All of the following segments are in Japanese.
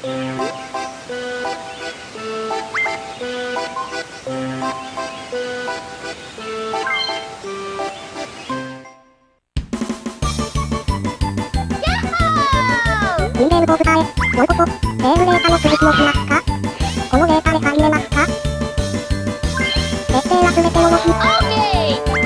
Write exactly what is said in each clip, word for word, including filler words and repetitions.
インレールコープターへ。ようこそ。セーブデータの続きもしますか？このデータで入れますか？設定はすべてよろしい。オーケー！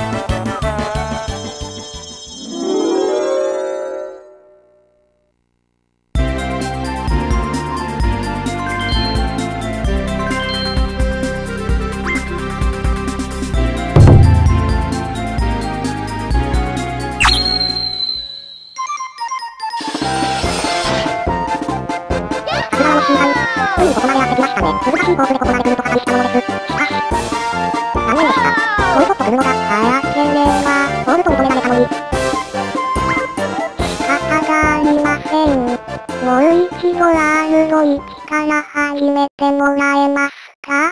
ついにここまでやってきましたね。難しいコースでここまで来るとか感じたものです。しかし、残念でした。ボイコットするのが早ければ、ゴールドに止められたのに。仕方がありません。もう一度 アール のいちから始めてもらえますか？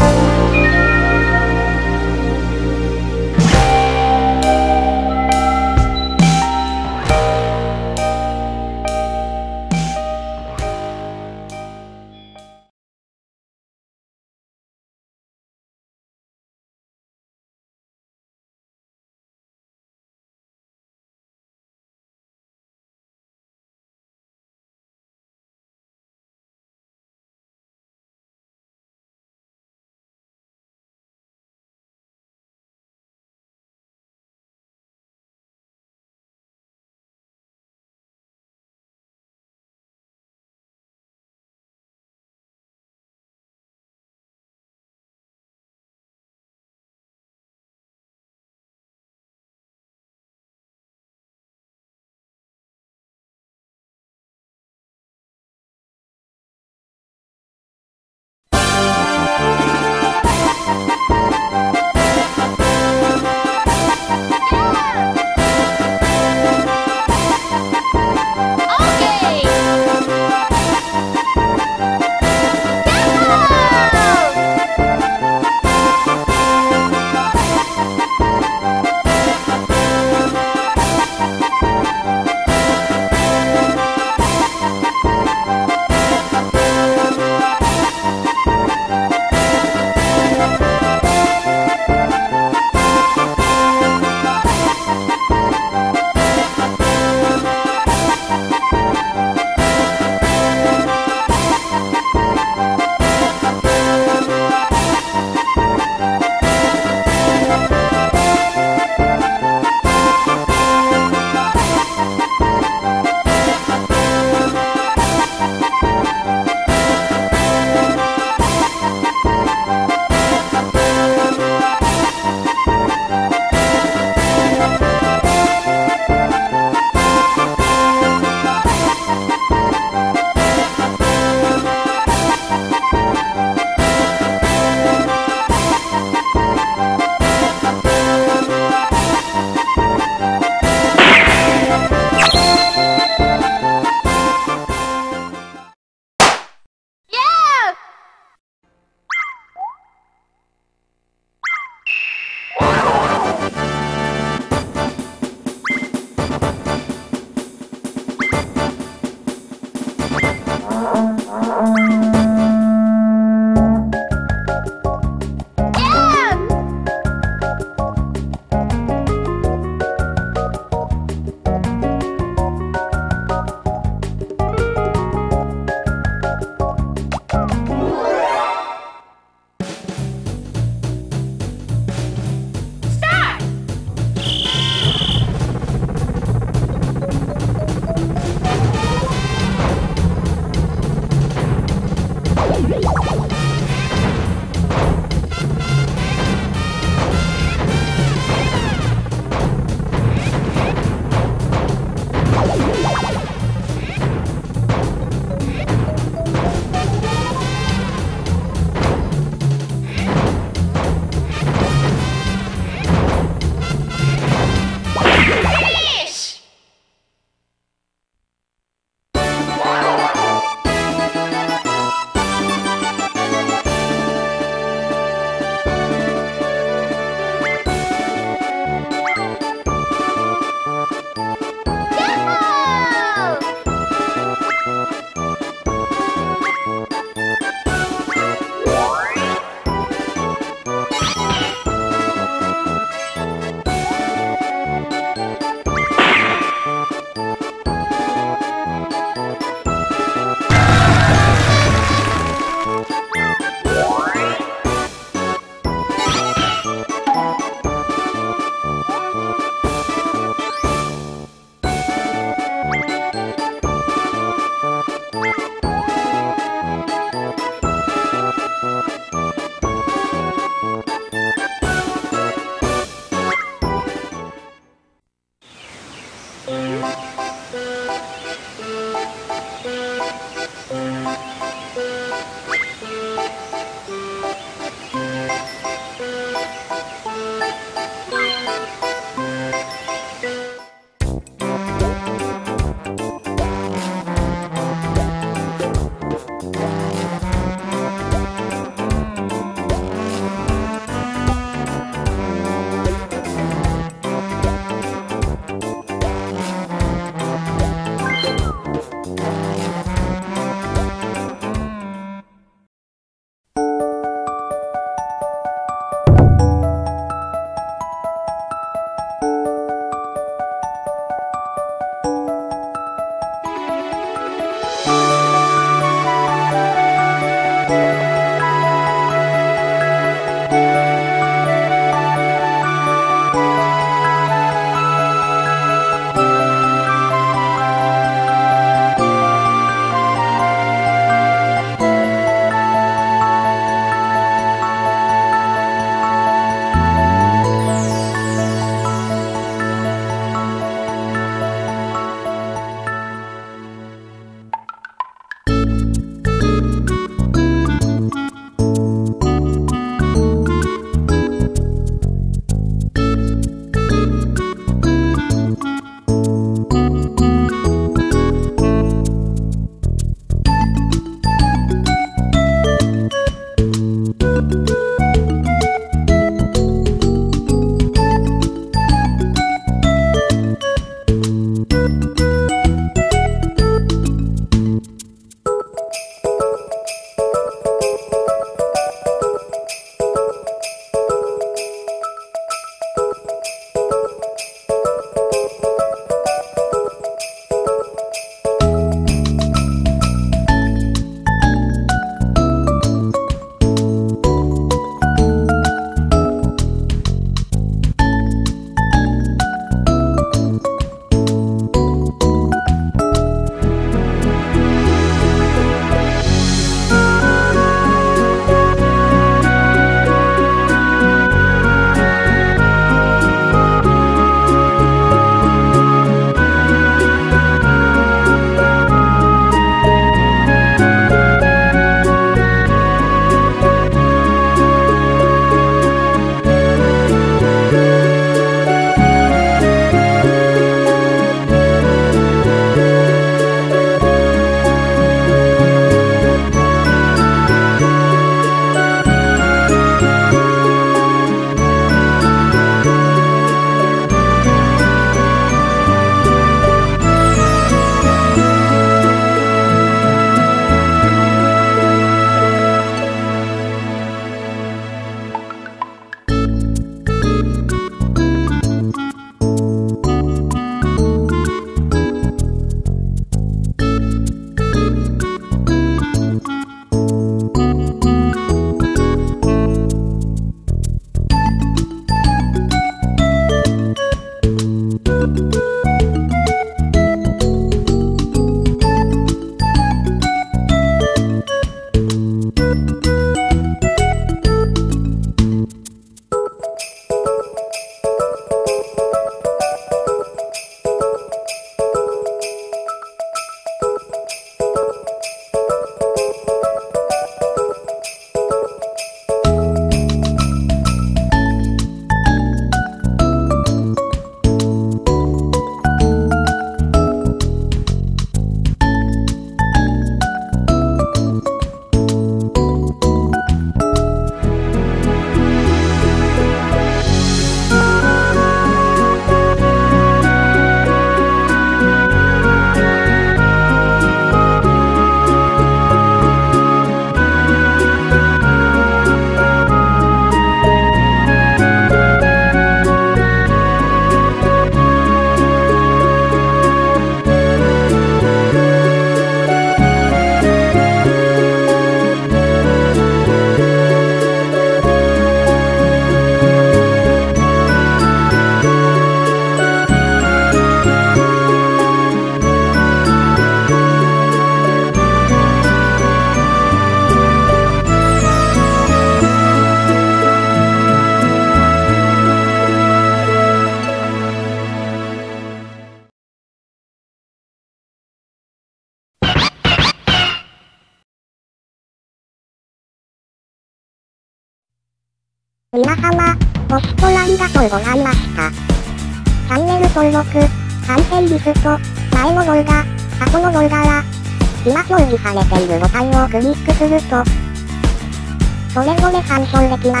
皆様、ご視聴ありがとうございました。チャンネル登録、再生リスト、前の動画、後の動画は、今表示されているボタンをクリックすると、それぞれ参照できます。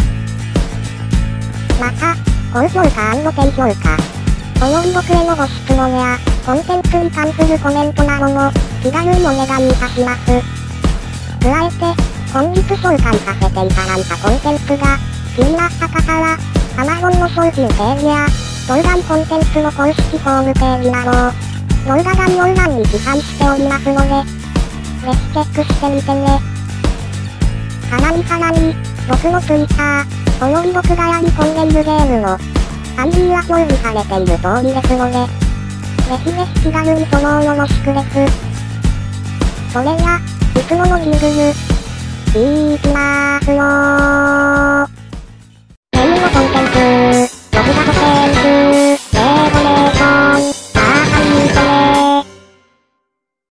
また、高評価&低評価、および僕へのご質問や、コンテンツに関するコメントなども、気軽にお願いいたします。加えて、本日紹介させていただいたコンテンツが、気になった方は、Amazon の商品ページや、動画コンテンツの公式ホームページなどを、動画概要欄に記載しておりますので、ぜひチェックしてみてね。さらにさらに、僕の Twitter、および僕がやり込んでいるゲームの、アイディは表示されている通りですので、ぜひぜひ気軽にフォローよろしくです。それじゃ、いつものジングル、いきまーすよー。